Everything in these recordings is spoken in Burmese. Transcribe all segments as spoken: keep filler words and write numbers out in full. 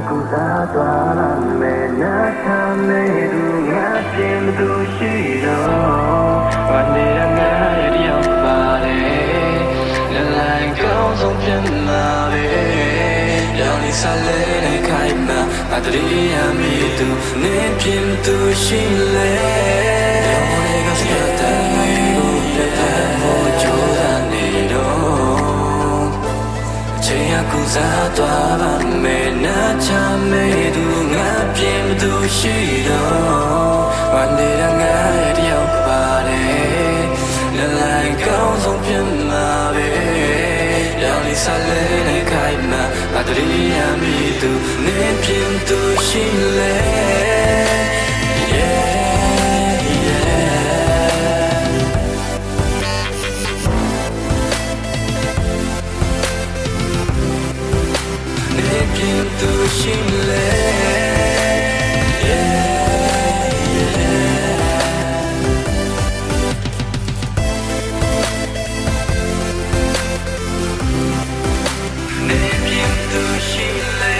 Acusado me natame du ngatim du shiro Wanira ngaya diyo pare Lalai kau song pian mare Yang ni sale ne kaima Adri ami tu ne pian tu shile Yang mone ka sikata Ibu pepe mo joda ne do Che accusato a me nachame du ngapiem du shiro Wanira ngaya diyo pare Lalai kau song pian mare Yang ni sale ne kaima Adri ami tu ne pian tu shile Tu shimle yeah Ne bien tu shimle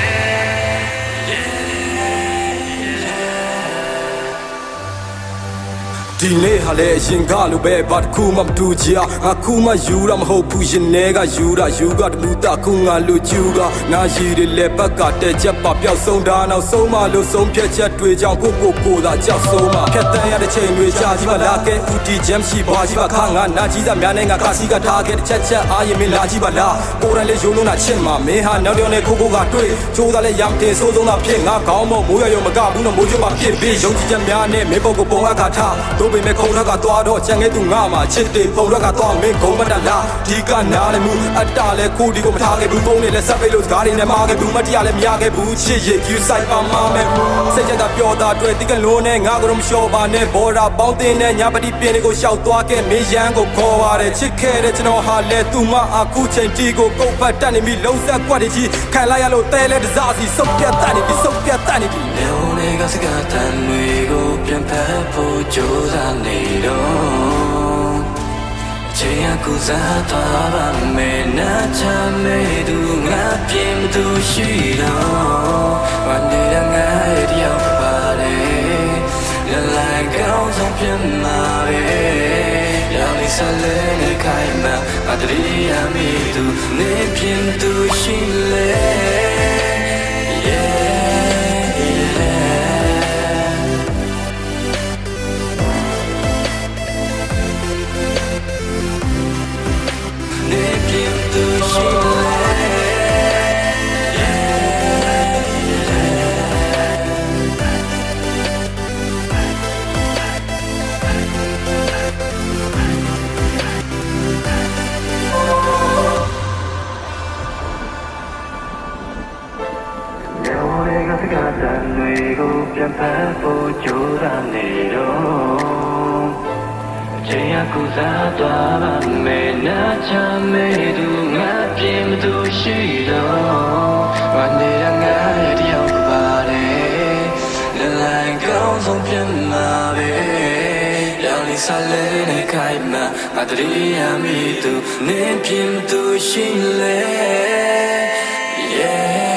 Diနေ့ဟာလေအရင်ကလိုပဲဘာတစ်ခုမှမတူကြအခုမှယူတာမဟုတ်ဘူးရင်ထဲကယူတာယူကတလူတာခုငါလူကျူကနာရီတွေလည်းဘက်ကတဲ့ချက်ပါပျောက်ဆုံးတာနောက်ဆုံးမလို့ဆုံးဖြတ်ချက်တွေကြောင့်ကိုကိုကိုသာကြောက်ဆုံးမှာဖြတ်တန်းရတဲ့ချိန်တွေကြာကြီးမှလာခဲ့ဦးတီဂျမ်ရှိပါကြီးပါခါငါနာကြီးသားများနဲ့ငါခါစီကထားခဲ့တဲ့ချက်ချက်အားရင်မင်းလာကြီးပါလားကိုယ်တိုင်လေးယုံလုံးတာချစ်မှာမင်းဟာနောက်တော့နဲ့ကိုကိုကတွေ့ချိုးသားလဲရမ်းတင်ဆိုးဆုံးတာဖြစ်ငါကောင်းမို့မိုးရရုံမကဘူးနော်မိုးရွပါဖြစ်ပြီးယုံကြည်ချက်များနဲ့မင်းပုတ်ကိုပုံအခါထားတို့ပေမဲ့ခုံထက်ကသွားတော့ချန်ခဲ့သူငါမှာချစ်တယ်ပုံရက်ကသွားမင်းဂုံမတလားဒီကနားလည်းမှုအတားလည်းကိုဒီကိုမထားခဲ့ဘူးပုံနဲ့လည်းဆက်ပိတ်လို့စကားတွေနဲ့မှားခဲ့ဘူးမတရားလည်းမရခဲ့ဘူးချစ်ရယူဆိုင်ပါမမယ်စိတ်ချတာပျော်တာတွေ့တိကလုံးနဲ့ငါကတော့မလျှော်ပါနဲ့ဘော်ဒါပေါင်းတင်နဲ့ညာပတိပြင်းတွေကိုရှောက်သွားခဲ့မင်းရန်ကိုခေါ်ပါတယ်ချစ်ခဲ့တဲ့ကျွန်တော်ဟာလဲသူမအခုချိန်တီကိုကုတ်ပတ်တက်နေပြီလုံးဆက်ကွက်တွေကြီးခံလိုက်ရလို့တဲလဲတစားစီစုပ်ပြတ်တတ်နေပြီစုပ်ပြတ်တတ်နေပြီလေဦးလေးကစကားတန်တွေကိုပြန်ဖက်ဖို့ကြိုးစားနေတော့ချေကူစားသွားပါမယ်နာချမေသူငါပြင်းသူရှိတော့ဝန်နေရငါရဲ့တယောက်ပါတယ်လလိုက်ကောင်းဆုံးပြန်มาပဲရောက်နေစလဲနေခိုင်မှာအတရီယမီသူနေပြင်းသူရှိလဲ ပြန်ဖက်ဖို့ကြိုးစားနေတော့အချိန်ကကူစားသွားပါမယ်နာချမေသူငါပြင်းမသူရှိတော့ဝန်နေရငါရဲ့တယောက်ပါတယ်လလိုက်ကောင်းဆုံးပြန်มาပဲရောက်နေစလဲနေခိုင်မှာအတရီယမီသူနေပြင်းသူရှိလဲ yeah